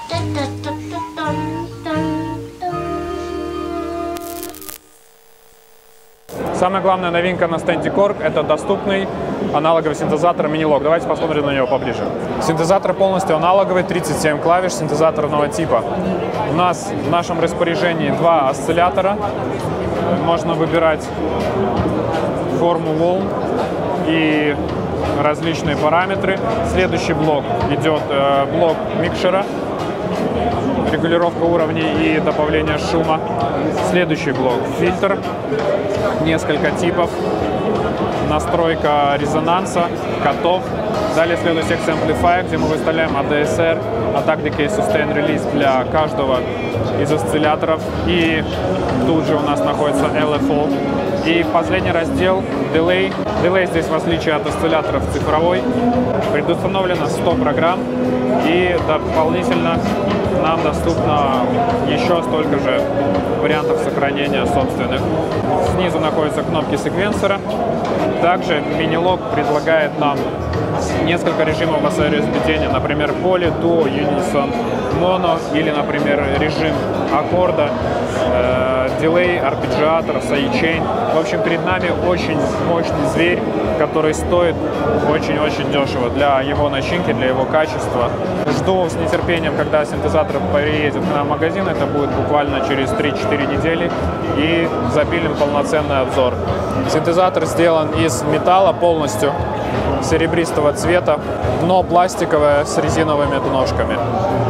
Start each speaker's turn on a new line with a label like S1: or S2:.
S1: Самая главная новинка на стенде Korg – это доступный аналоговый синтезатор Minilogue. Давайте посмотрим на него поближе. Синтезатор полностью аналоговый, 37 клавиш, синтезаторного типа. У нас в нашем распоряжении два осциллятора. Можно выбирать форму волн и различные параметры. Следующий блок идет блок микшера, регулировка уровней и добавление шума. Следующий блок — фильтр, несколько типов, настройка резонанса, катов. Далее следует секция Amplifier, где мы выставляем ADSR, Attack Decay Sustain Release для каждого из осцилляторов. И тут же у нас находится LFO. И последний раздел Delay. Delay здесь, в отличие от осцилляторов, цифровой. Предустановлено 100 программ. И дополнительно нам доступно еще столько же вариантов сохранения собственных. Снизу находятся кнопки секвенсора. Также Minilogue предлагает нам несколько режимов воспроизведения, например, поле, дуо, юнисон, моно или, например, режим аккорда, дилей, арпеджиатор, сайдчейн. В общем, перед нами очень мощный зверь, который стоит очень-очень дешево для его начинки, для его качества. Жду с нетерпением, когда синтезатор приедет к нам в магазин. Это будет буквально через 3-4 недели. И запилим полноценный обзор. Синтезатор сделан из металла полностью, серебристого цвета, дно пластиковое с резиновыми ножками.